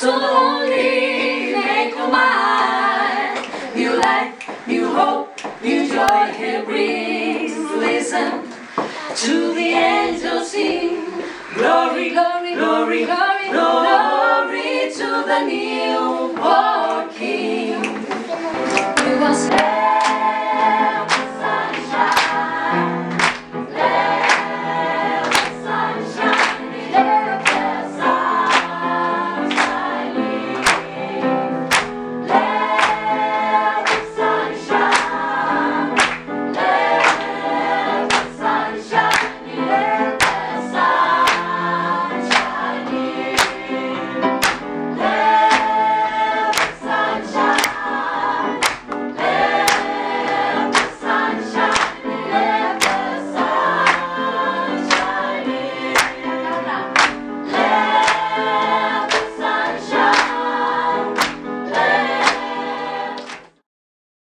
so lonely, make no mind. New life, new hope, new joy He brings. Listen to the angels sing. Glory, glory, glory, glory, glory to the newborn King. You are